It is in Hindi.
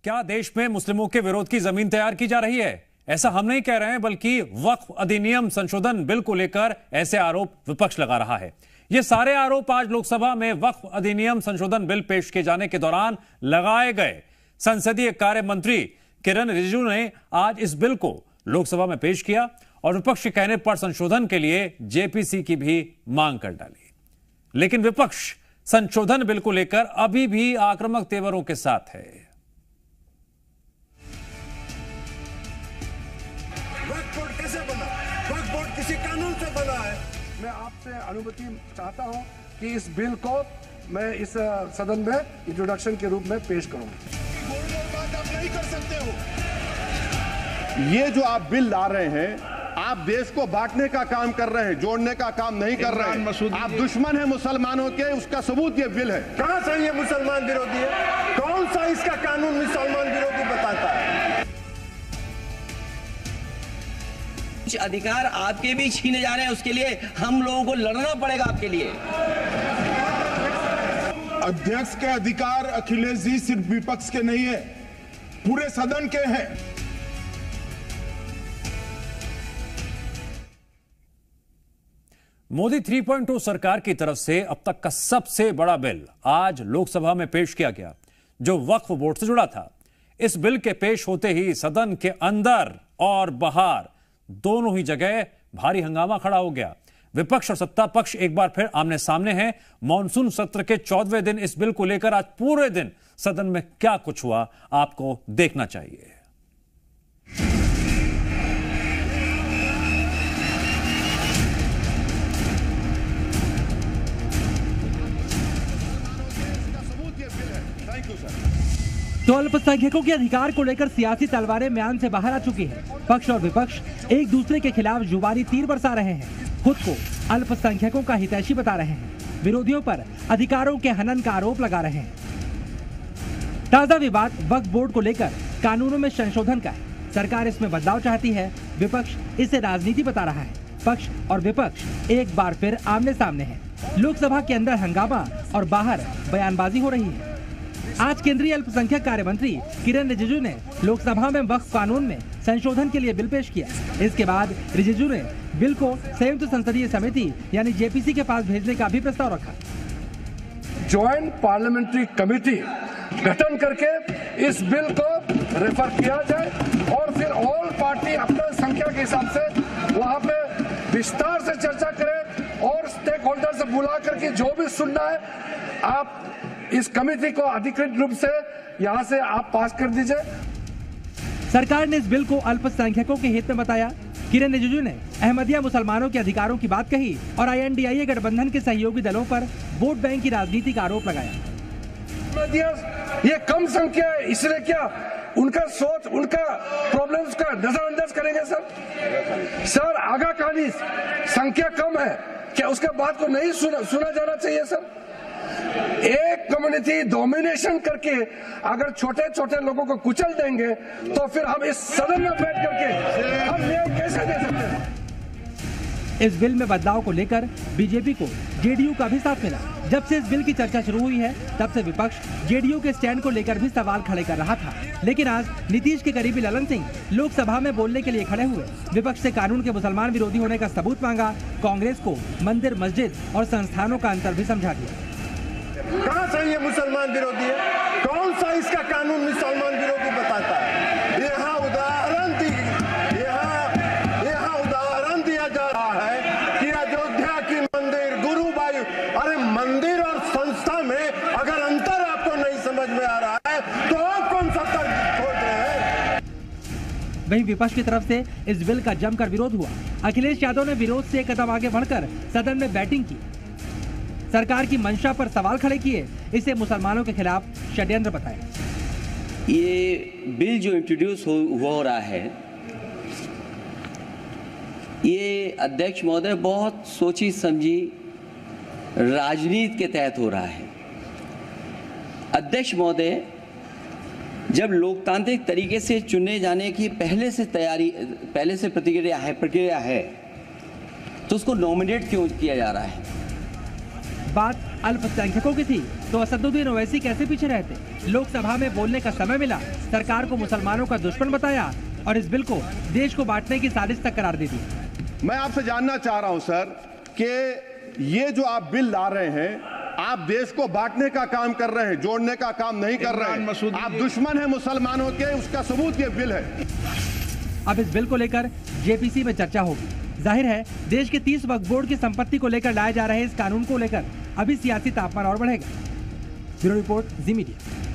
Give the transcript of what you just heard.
क्या देश में मुस्लिमों के विरोध की जमीन तैयार की जा रही है? ऐसा हम नहीं कह रहे हैं, बल्कि वक्फ अधिनियम संशोधन बिल को लेकर ऐसे आरोप विपक्ष लगा रहा है। ये सारे आरोप आज लोकसभा में वक्फ अधिनियम संशोधन बिल पेश किए जाने के दौरान लगाए गए। संसदीय कार्य मंत्री किरण रिजिजू ने आज इस बिल को लोकसभा में पेश किया और विपक्ष के कहने पर संशोधन के लिए जेपीसी की भी मांग कर डाली। लेकिन विपक्ष संशोधन बिल को लेकर अभी भी आक्रामक तेवरों के साथ है। वक्फ बोर्ड कैसे बना? वक्फ बोर्ड किसी कानून से बना है। मैं आपसे अनुमति चाहता हूं कि इस बिल को मैं इस सदन में इंट्रोडक्शन के रूप में पेश करूं। बात आप नहीं कर सकते हो। ये जो आप बिल ला रहे हैं, आप देश को बांटने का काम कर रहे हैं, जोड़ने का काम नहीं कर रहे हैं। आप दुश्मन हैं मुसलमानों के, उसका सबूत ये बिल है। कहां से ये मुसलमान विरोधी है? कौन सा इसका कानून मुसलमान विरोधी बताता है? कुछ अधिकार आपके भी छीने जा रहे हैं, उसके लिए हम लोगों को लड़ना पड़ेगा आपके लिए। अध्यक्ष के अधिकार अखिलेश जी सिर्फ विपक्ष के नहीं है, पूरे सदन के हैं। मोदी 3.0 सरकार की तरफ से अब तक का सबसे बड़ा बिल आज लोकसभा में पेश किया गया, जो वक्फ बोर्ड से जुड़ा था। इस बिल के पेश होते ही सदन के अंदर और बाहर दोनों ही जगह भारी हंगामा खड़ा हो गया। विपक्ष और सत्ता पक्ष एक बार फिर आमने सामने हैं। मॉनसून सत्र के 14वें दिन इस बिल को लेकर आज पूरे दिन सदन में क्या कुछ हुआ, आपको देखना चाहिए। तो अल्पसंख्यकों के अधिकार को लेकर सियासी तलवारें म्यान से बाहर आ चुकी हैं। पक्ष और विपक्ष एक दूसरे के खिलाफ जुबानी तीर बरसा रहे हैं, खुद को अल्पसंख्यकों का हितैषी बता रहे हैं, विरोधियों पर अधिकारों के हनन का आरोप लगा रहे हैं। ताजा विवाद वक्फ बोर्ड को लेकर कानूनों में संशोधन का है। सरकार इसमें बदलाव चाहती है, विपक्ष इसे राजनीति बता रहा है। पक्ष और विपक्ष एक बार फिर आमने सामने है। लोकसभा के अंदर हंगामा और बाहर बयानबाजी हो रही है। आज केंद्रीय अल्पसंख्यक कार्य मंत्री किरण रिजिजू ने लोकसभा में वक्फ कानून में संशोधन के लिए बिल पेश किया। इसके बाद रिजिजू ने बिल को संयुक्त संसदीय समिति यानी जेपीसी के पास भेजने का भी प्रस्ताव रखा। ज्वाइंट पार्लियामेंट्री कमेटी गठन करके इस बिल को रेफर किया जाए और फिर ऑल पार्टी अपने संख्या के हिसाब से वहां पे विस्तार से चर्चा करें और स्टेक होल्डर से बुला करके जो भी सुनना है आप इस कमेटी को अधिकृत रूप से यहां से आप पास कर दीजिए। सरकार ने इस बिल को अल्पसंख्यकों के हित में बताया। किरण रिजिजू ने अहमदिया मुसलमानों के अधिकारों की बात कही और INDIA गठबंधन के सहयोगी दलों पर वोट बैंक की राजनीति का आरोप लगाया। अहमदिया ये कम संख्या है, इसलिए क्या उनका सोच, उनका प्रॉब्लम्स का नजरअंदाज करेंगे सर? आगा कहानी संख्या कम है, क्या उसके बात को नहीं सुना जाना चाहिए सर? एक कम्युनिटी डोमिनेशन करके अगर छोटे छोटे लोगों को कुचल देंगे तो फिर हम इस सदन में बैठ करके हम न्याय कैसे दे सकते हैं? इस बिल में बदलाव को लेकर बीजेपी को जेडीयू का भी साथ मिला। जब से इस बिल की चर्चा शुरू हुई है, तब से विपक्ष जेडीयू के स्टैंड को लेकर भी सवाल खड़े कर रहा था। लेकिन आज नीतीश के करीबी ललन सिंह लोकसभा में बोलने के लिए खड़े हुए। विपक्ष से कानून के मुसलमान विरोधी होने का सबूत मांगा। कांग्रेस को मंदिर, मस्जिद और संस्थानों का अंतर भी समझा दिया। कहां से ये मुसलमान विरोधी है? कौन सा इसका कानून मुसलमान विरोधी बताता है? यहाँ उदाहरण दिया जा रहा है कि अयोध्या की मंदिर, गुरुवायूर, अरे मंदिर और संस्था में अगर अंतर आपको नहीं समझ में आ रहा है तो आप कौन सा तर्क खोज रहे हैं? वहीं विपक्ष की तरफ से इस बिल का जमकर विरोध हुआ। अखिलेश यादव ने विरोध से एक कदम आगे बढ़कर सदन में बैटिंग की, सरकार की मंशा पर सवाल खड़े किए, इसे मुसलमानों के खिलाफ षड्यंत्र बताया। ये बिल जो इंट्रोड्यूस हो रहा है, ये अध्यक्ष महोदय बहुत सोची समझी राजनीति के तहत हो रहा है। अध्यक्ष महोदय जब लोकतांत्रिक तरीके से चुने जाने की पहले से प्रक्रिया है तो उसको नॉमिनेट क्यों किया जा रहा है? बात अल्पसंख्यकों की थी तो असदुद्दीन ओवैसी कैसे पीछे रहते? लोकसभा में बोलने का समय मिला, सरकार को मुसलमानों का दुश्मन बताया और इस बिल को देश को बांटने की साजिश तक करार दे दी। मैं आपसे जानना चाह रहा हूं सर कि ये जो आप बिल ला रहे हैं, आप देश को बांटने का काम कर रहे हैं, जोड़ने का काम नहीं कर रहे हैं। आप दुश्मन हैं मुसलमानों के, उसका सबूत ये बिल है। अब इस बिल को लेकर जेपीसी में चर्चा होगी। जाहिर है देश के 30 वक्फ बोर्ड की संपत्ति को लेकर लाए जा रहे इस कानून को लेकर अभी सियासी तापमान और बढ़ेगा। Bureau report, Zee media.